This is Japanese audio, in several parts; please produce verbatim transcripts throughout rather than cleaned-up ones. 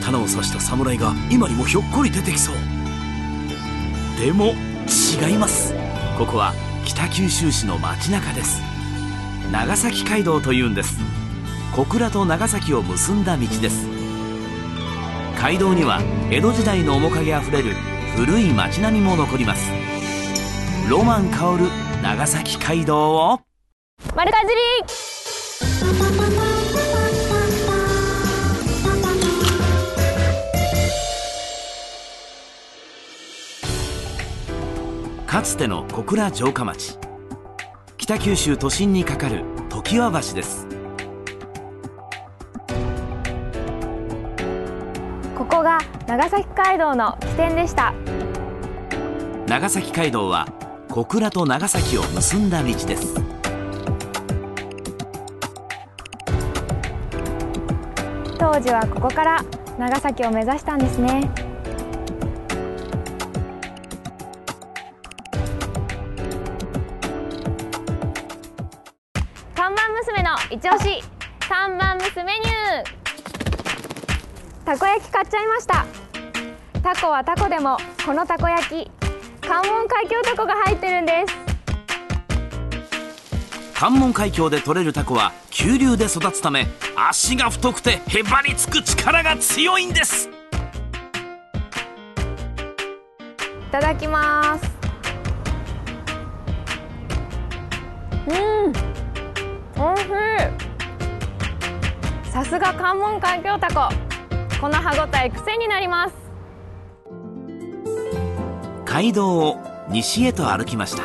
刀を刺した侍が今にもひょっこり出てきそう。でも違います。ここは北九州市の街中です。長崎街道というんです。小倉と長崎を結んだ道です。街道には江戸時代の面影あふれる古い街並みも残ります。ロマン香る長崎街道を丸かじり。 かつての小倉城下町、北九州都心に架かる常盤橋です。 ここが長崎街道の起点でした。 長崎街道は小倉と長崎を結んだ道です。 当時はここから長崎を目指したんですね。看板娘の一押し、看板娘メニュー。たこ焼き買っちゃいました。タコはタコでもこのたこ焼き、関門海峡タコが入ってるんです。 関門海峡で取れるタコは急流で育つため、足が太くてへばりつく力が強いんです。 いただきます。うん、おいしい。さすが関門海峡タコ、この歯ごたえ癖になります。 街道を西へと歩きました。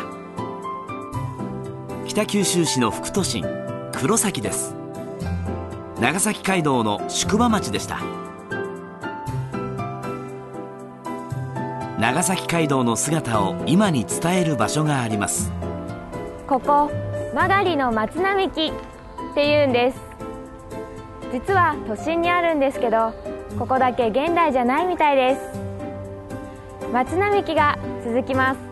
北九州市の副都心黒崎です。長崎街道の宿場町でした。長崎街道の姿を今に伝える場所があります。 ここ曲りの松並木っていうんです。実は都心にあるんですけど、ここだけ現代じゃないみたいです。松並木が続きます。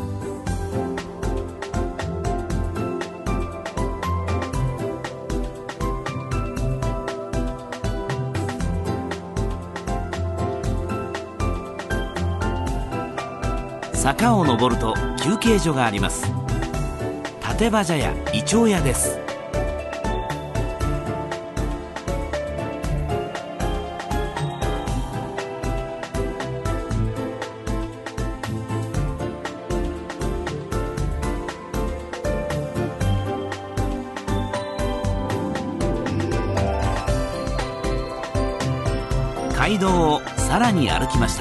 坂を登ると休憩所があります。立場茶屋イチョウ屋です。街道をさらに歩きました。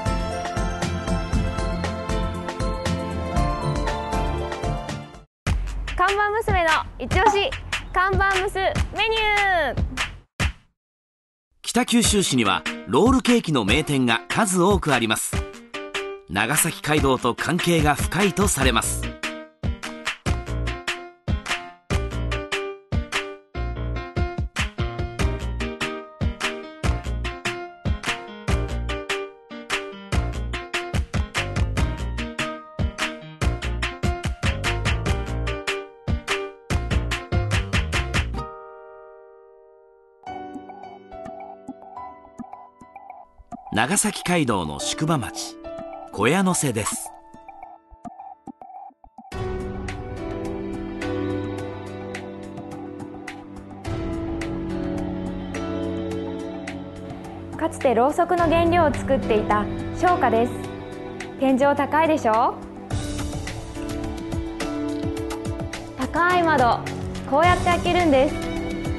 看板娘の一押し、看板娘メニュー。 北九州市にはロールケーキの名店が数多くあります。長崎街道と関係が深いとされます。長崎街道の宿場町小屋野瀬です。 かつてろうそくの原料を作っていた商家です。天井高いでしょ。高い窓、こうやって開けるんです。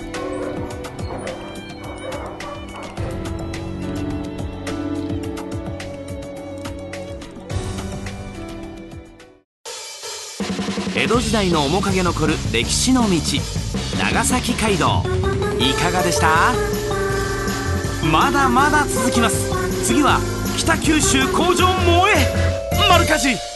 江戸時代の面影残る歴史の道、長崎街道、いかがでした？まだまだ続きます。次は北九州工場萌え丸かじり。